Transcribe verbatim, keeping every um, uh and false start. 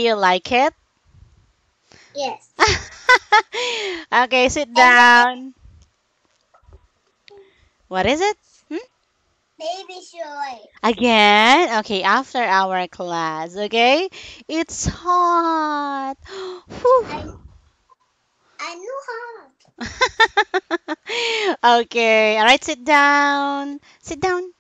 you like it? Yes. Okay, sit And the down. What is it? Hmm? baby shoy. Again? Okay, after our class, okay? It's hot. I Whew. I know how. Okay, all right, sit down. Sit down.